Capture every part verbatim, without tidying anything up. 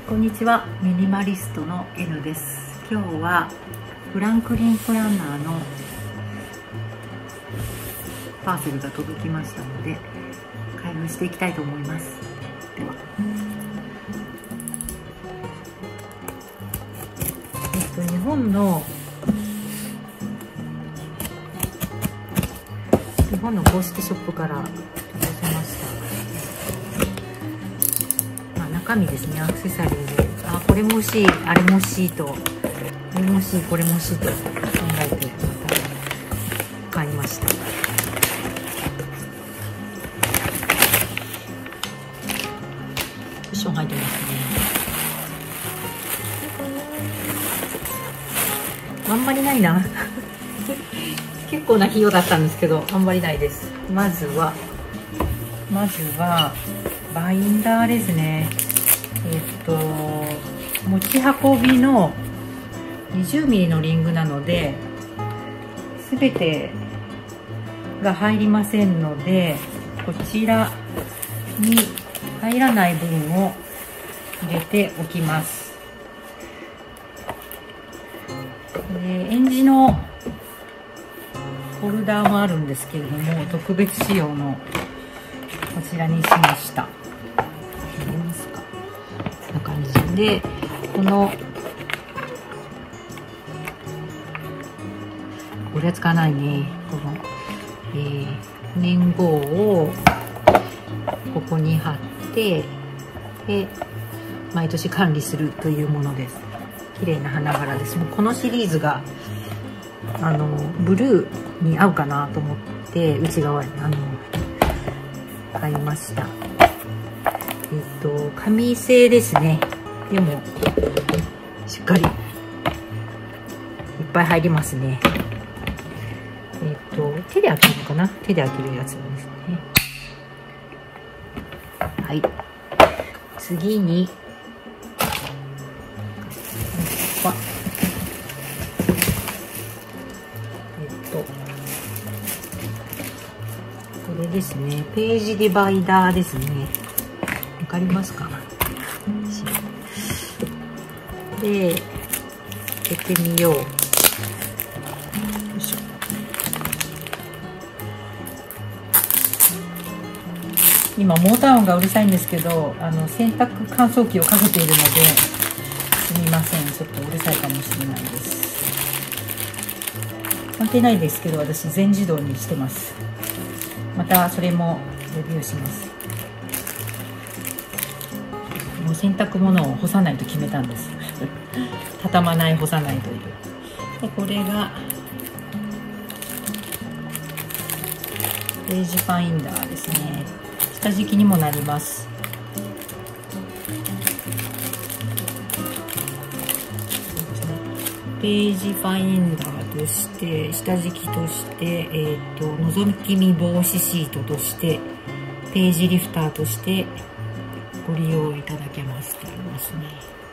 こんにちは、ミニマリストの N です。今日はフランクリンプランナーのパーセルが届きましたので開封していきたいと思います。では、えっと日本の日本の公式ショップから届きました。中身ですね、アクセサリーで、あ、これも欲しい、あれも欲しいと、これも欲しい、これも欲しいと考えてまた買いました。クッション入ってますね。あんまりないな結構な費用だったんですけど、あんまりないです。まずはまずはバインダーですね。えっと持ち運びのにじゅうミリのリングなので全てが入りませんので、こちらに入らない分を入れておきます。で、エンジのホルダーもあるんですけれども、特別仕様のこちらにしました。見えますか？こんな感じで、このこれは使わないね。この、えー、年号をここに貼ってで毎年管理するというものです。綺麗な花柄です。もうこのシリーズがあのブルーに合うかなと思って内側にあの買いました。えっと紙製ですね。でもしっかりいっぱい入りますね。えっと手で開けるのかな、手で開けるやつですね。はい、次にえっとこれですね、ページディバイダーですね。わかりますか？で、開けてみよう。よいしょ。今モーター音がうるさいんですけど、あの洗濯乾燥機をかけているのですみません、ちょっとうるさいかもしれないです。関係ないですけど、私全自動にしてます。またそれもレビューします。もう洗濯物を干さないと決めたんです畳まない、干さないという。で、これがページファインダーですね。下敷きにもなります。ページファインダーとして下敷きとして、えー、と覗き見防止シートとしてページリフターとしてご利用いただけますとありますね。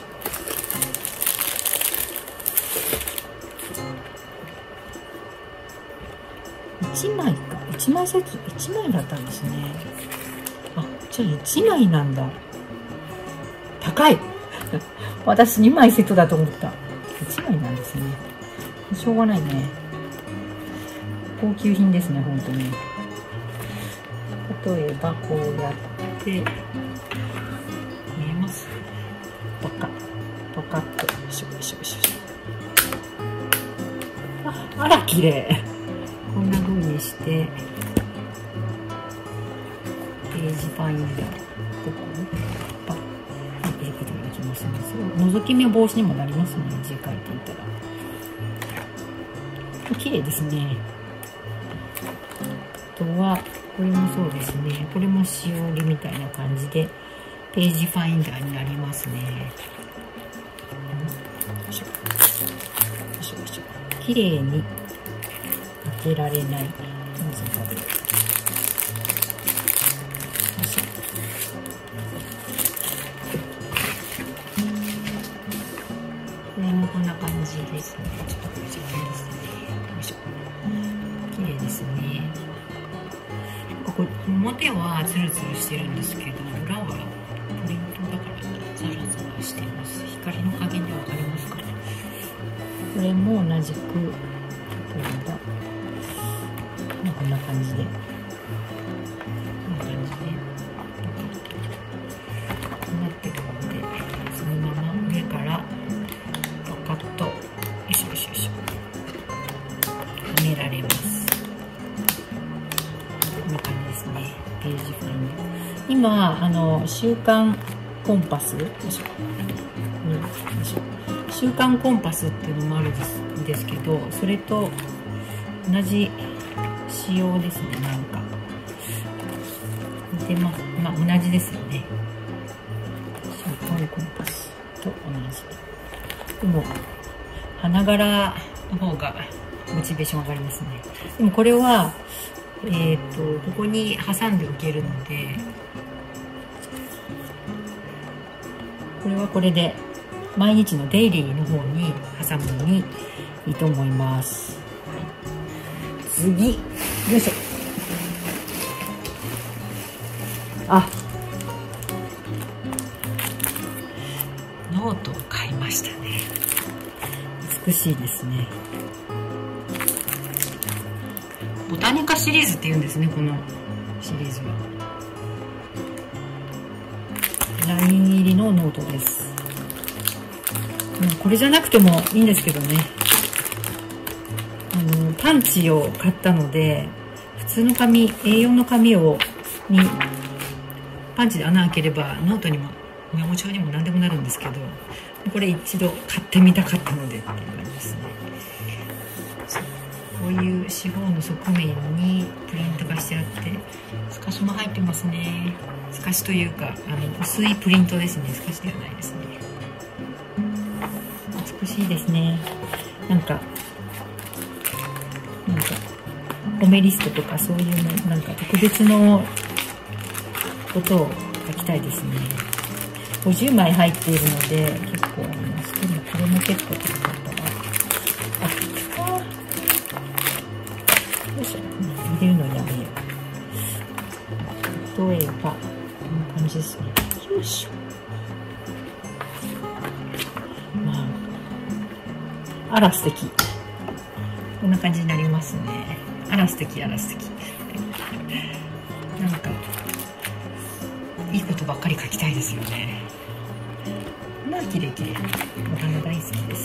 いちまいか、いちまいセット、いちまいだったんですね。あ、じゃあいちまいなんだ。高い私にまいセットだと思った。いちまいなんですね。しょうがないね。高級品ですね、本当に。例えばこうやって見えます？パカッパカッと、よいしょよいしょよいしょ。あ、あら綺麗。こんな風にしてページファインダー、ここにパッ入れることができますね。覗き見防止にもなりますね、字書いていたら。綺麗ですね。あとはこれもそうですね。これもしおりみたいな感じでページファインダーになりますね。よいしょよいしょよいしょ。綺麗に開けられない。これもこんな感じですね。ちょっとこれ時間ですね。よいしょ。綺麗ですね。ここ表はツルツルしてるんですけど、裏はプリントだからザラザラして光の加減で分かりますか？これも同じく、例えば、まあ、こんな感じで、こんな感じで、こうなってるので、そのまま上からパカッと、よいしょよいしょよいしょ、はめられます。こんな感じですね。ページファインダー。今、あの、週刊コンパス、よいしょ、うん、よいしょ、週刊コンパスっていうのもあるんですんですけど、それと同じ仕様ですね。なんか似てます。まあ同じですよね。週刊コンパスと同じ。でも花柄の方がモチベーション上がりますね。でもこれはえっとここに挟んでおけるので、これはこれで毎日のデイリーの方に挟むのにいいと思います。はい、次、よいしょ。あ、ノートを買いましたね。美しいですね。ボタニカシリーズっていうんですね、このシリーズは。ライン入りのノートです。これじゃなくてもいいんですけどね。あのパンチを買ったので、普通の紙 エーよん の紙をにパンチで穴開ければノートにもメモ帳にも何でもなるんですけど、これ一度買ってみたかったのでっていう感じですね。こういう四方の側面にプリントがしてあって、透かしも入ってますね。透かしというか、あの薄いプリントですね。透かしではないですね。美しいですね。なんか、なんか、褒めリストとかそういうの、なんか特別のことを書きたいですね。ごじゅうまい入っているので、結構あります。でもこれも結構高かったな。あ、あ、よいしょ。入れるのやめよう。例えば、こんな感じですね。よいしょ。あら素敵。こんな感じになりますね。あら素敵、あら素敵。なんかいいことばっかり書きたいですよね。まあ綺麗綺麗。お花大好きです。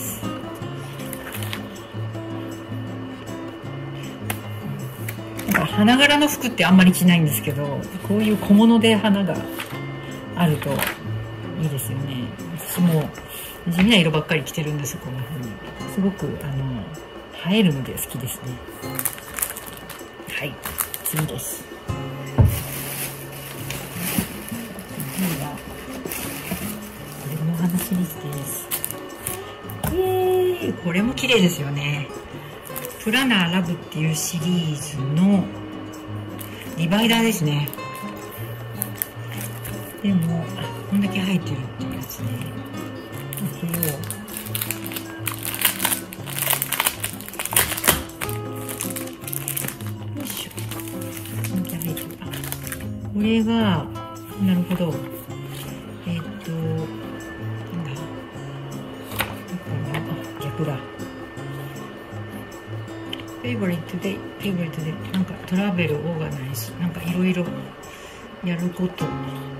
なんか花柄の服ってあんまり着ないんですけど、こういう小物で花があるといいですよね。私も地味な色ばっかり着てるんですよ、こんな風に。すごくあの映えるので好きですね。はい、次です。次はこれもお花シリーズです。イエーイ、これも綺麗ですよね。プラナーラブっていうシリーズのディバイダーですね。でもあ、こんだけ入ってるっていうやつね。これをこれが、なるほど。えっと、なんだ。あ、逆だ。Favorite Day、Favorite Day。なんかトラベル、オーガナイズ。なんかいろいろやること。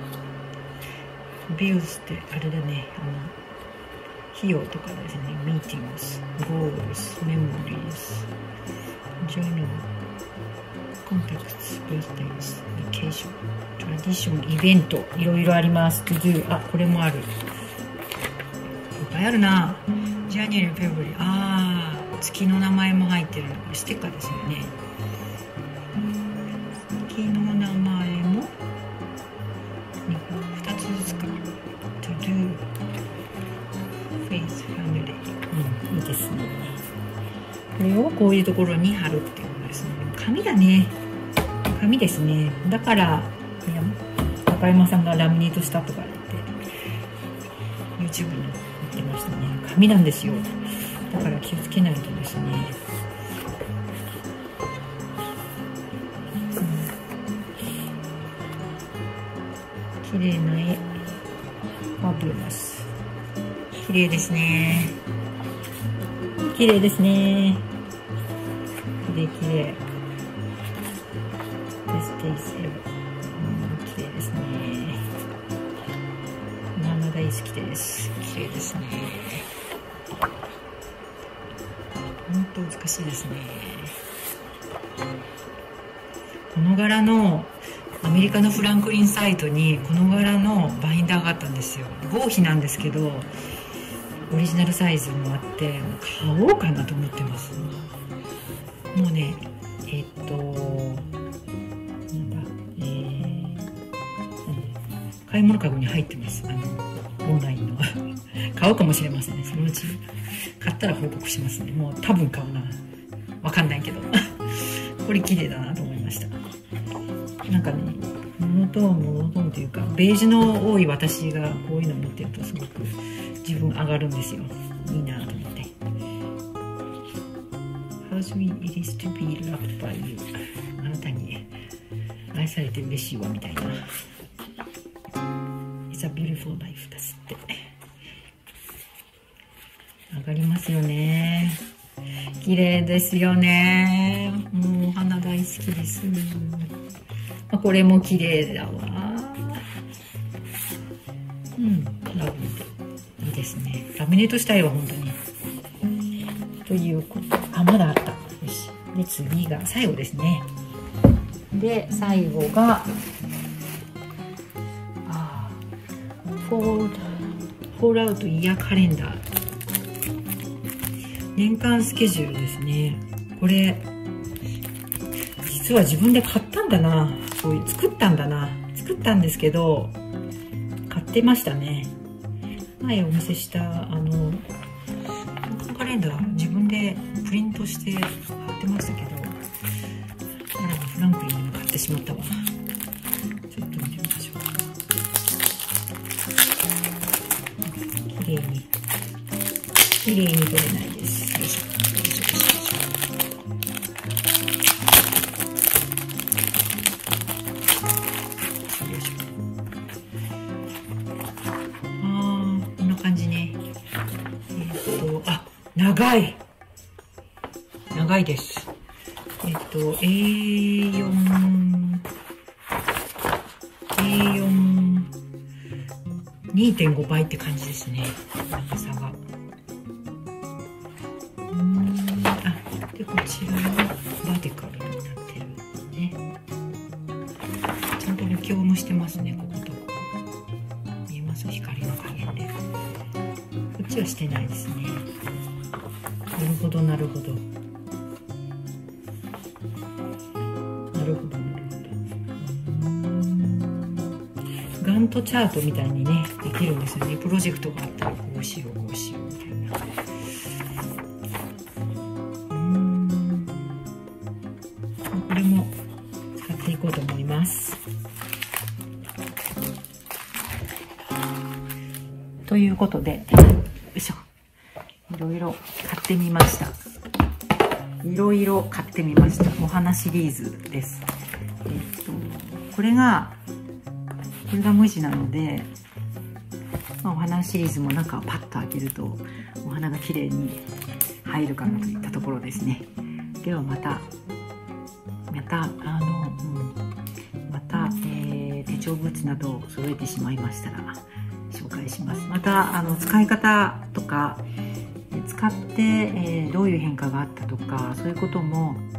ビューズってあれだね。あの、費用とかですね。Meetings、Goals、Memories、Journal。コンタクト、ベースデイズ、ベケーション、トラディション、イベント、いろいろあります。To do、あ、これもある。いっぱいあるな。ジャニュアリー、フェブリー、ああ、月の名前も入ってるの。ステッカーですよね。月の名前もふたつずつか。To do、Faith、Family。うん、いいですね。これをこういうところに貼るっていうことですね。紙だね。紙ですね。だから高山さんがラミネートしたとか言って YouTube に言ってましたね。紙なんですよ。だから気をつけないとですね。綺麗な絵。ファビュラス。 綺麗ですね。綺麗ですね。綺麗綺麗。This tastes good。綺麗ですね。お花大好きです。綺麗ですね。本当美しいですね。この柄のアメリカのフランクリンサイトにこの柄のバインダーがあったんですよ。合皮なんですけどオリジナルサイズもあって買おうかなと思ってます。もうねえっとなんだえー、買い物かごに入ってます。あのオンラインの買おうかもしれませんね。そのうち買ったら報告しますね。もう多分買うな、わかんないけどこれ綺麗だなと思いました。なんかねモノトーンモノトーンというかベージュの多い私がこういうの持ってるとすごく自分上がるんですよ。いいなと思って。How sweet it is to be loved by you。 あなたに愛されて嬉しいわみたいな。It's a beautiful life ですって。上がりますよね。綺麗ですよね。もうお花大好きです。これも綺麗だわ。うん、ラブでいいですね。ラミネートしたいわ本当に。ということ。あ、まだあった。よし。で次が最後ですね。で最後があフォールフォールアウトイヤーカレンダー。年間スケジュールですね。これ実は自分で買ったんだな。そういう作ったんだな。作ったんですけど買ってましたね。前お見せしたあの年間カレンダー自分でプリントして貼ってましたけど、あらフランクリンでも買ってしまったわ。ちょっと見てみましょう。綺麗に綺麗に取れないです。よいしょよいしょよいしょよいしょ。あーこんな感じね。えっとあ長い長いです。えっと エーよん エーよん にてんご 倍って感じですね。長さが。でこちらはバーティカルになってるね。ちゃんと補強もしてますね。こことここ見えます？光の加減で。こっちはしてないですね。なるほどなるほどなるほどなるほど。ガントチャートみたいにねできるんですよね。プロジェクトがあったらこうしようこうしようみたいな。これも使っていこうと思います。ということで、よいしょ。いろいろ買ってみました。いろいろ買ってみました。お花シリーズです。えっと、これが、これが無地なので、まあ、お花シリーズも中をパッと開けると、お花が綺麗に入るかなといったところですね。ではまた。またあの、うん、また、えー、手帳グッズなどを揃えてしまいましたら紹介します。またあの使い方とか使って、えー、どういう変化があったとかそういうことも